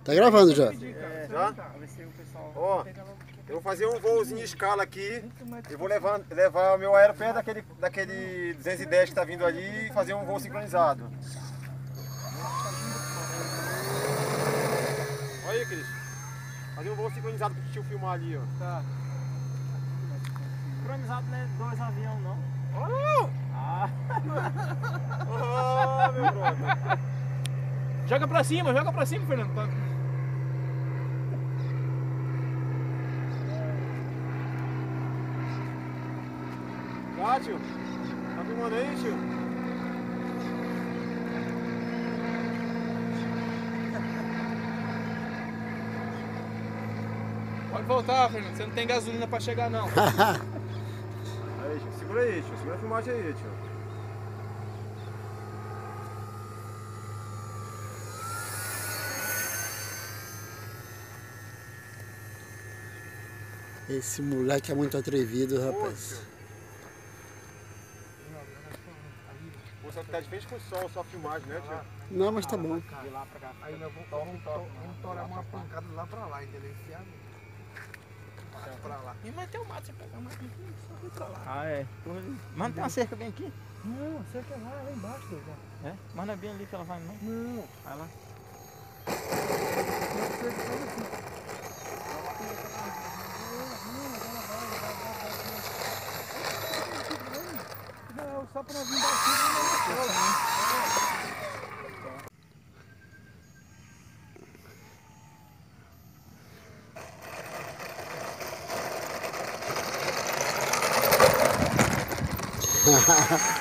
Tá gravando já. Já? Ó, eu vou fazer um voozinho de escala aqui. Eu vou levar o meu aéreo perto daquele 210 que está vindo ali e fazer um voo sincronizado. Olha aí, Cris. Fazer um voo sincronizado para o tio filmar ali, ó. Tá. Sincronizado não é 2 aviões, não. Oh! Ah! Oh, meu brother. Joga pra cima, Fernando. Tá, tio? Tá filmando aí, tio? Pode voltar, Fernando. Você não tem gasolina pra chegar, não. Aí, tio. Segura aí, tio. Segura a filmagem aí, tio. Esse moleque é muito atrevido, rapaz. Você tá de frente com o sol, só a filmagem, né, tio? Não, mas tá bom. De lá pra cá. Aí nós vamos torar uma pancada lá pra lá, entendeu? Enfiar pra lá. E mas tem o mato, você pega o mato aqui, só vir pra lá. Ah, é. Mas não tem uma cerca bem aqui? Não, você quer lá embaixo, doido. É? Mas não é bem ali que ela vai, não? Não. Vai lá. Não, só pra vir daqui. Hahaha.